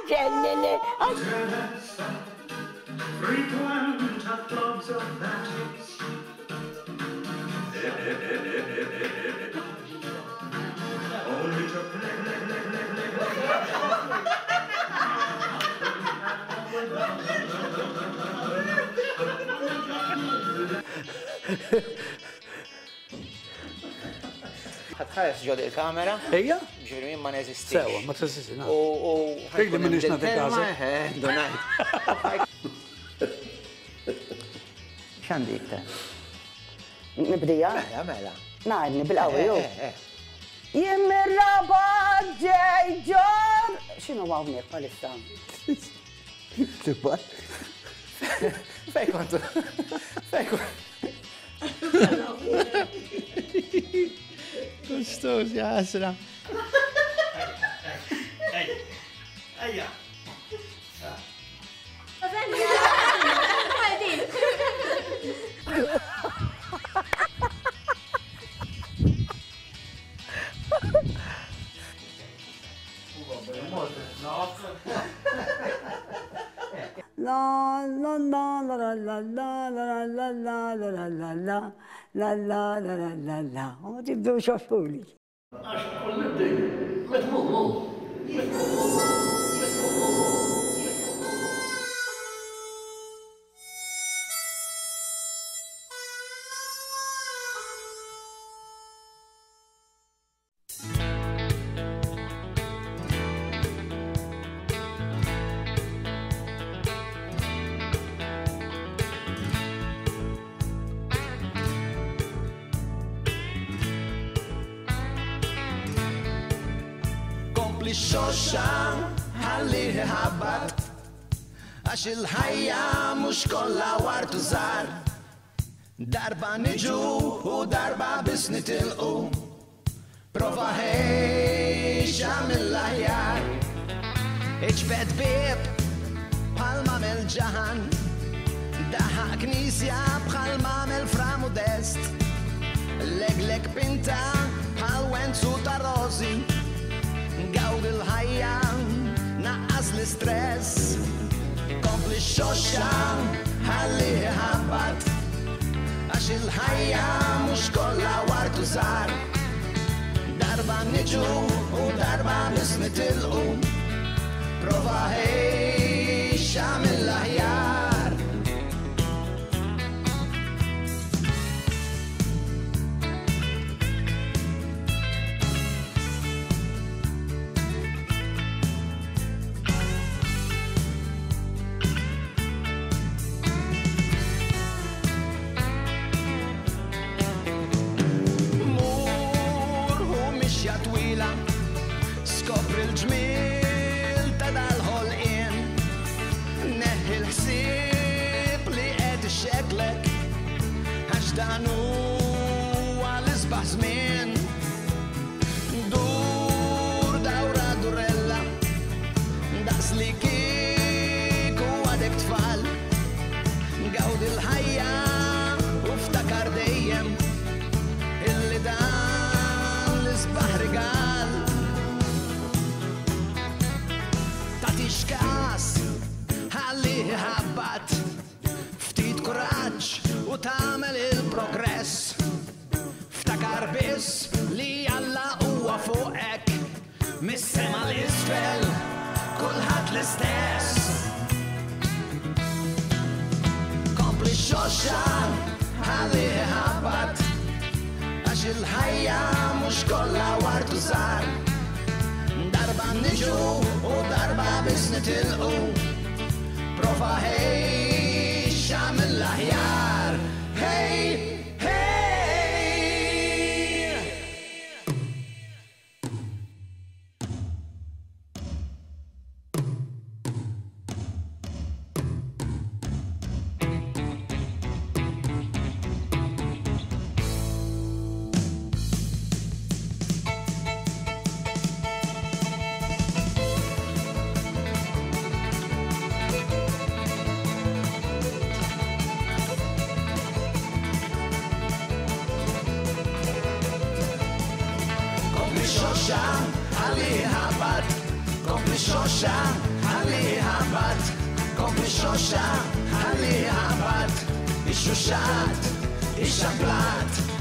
ġennini. Frequent applause of battles. Only to play. ħatħares ġod il-kamera? Ejja? Ġifiri minn ma neżistix. Sewa, ma teżisti, na. Dik li minix nagħti każa. Donajt. X'għandi iktar? Nibdija? Mela. Najdni bil-qawwi jew. Jimmirraba ġejġor! X'inhu hawnhekk bħalissa? Tibbat. Fej kontu. Fej kontu. Kustus, ja ħasra. Ejja. La la la la la la la la la la la la la la la la la la la. Ma tibdew xaffuli. Għax kull nibdej, metmumu. Kompli xoxa, ħallih iħabbat, għax il-ħajja mux kolla wartu zar. Darba niġu u darba bis nitilqu, prova ħejxa mill-aħjar. Iġbed bieb bħal mamel ġahan, daħħaq knisja bħal mamel fra modest. Leg pinta bħal wenzu ta' rozi, gawd il-ħajja, naqqas l-istress. Kompli xoxa, ħallih iħabbat, għax il-ħajja mux kolla wartu zar. Darba niġu u darba bis nitilqu, prova ħejxa mill-aħjar. Twila, skopri l-ġmiel ta' dal-ħolqien, neħi l-ħsieb li qed ixxekklek, għax dan huwa l-isbaħ żmien. Dur dawra durella, daqs li kieku għadek tfal, gawd il-ħajja u ftakar dejjem illi dan Bahrigal Tatix kas ħallih iħabbat, ftit kuraġġ u tagħmel il-progress. Ftakar biss li Alla huwa fuqek, mis-sema l-isfel kulħadd l-istess. Kompli xoxa ħallih iħabbat, għax il-ħajja mux kolla wartu zar. Darba niġu u darba bis nitilqu, prova ħejxa mill-aħjar. Hej, xoxa, ħallih iħabbat, kompli xoxa, שושה, חליח בת, היא שושת, היא שבלת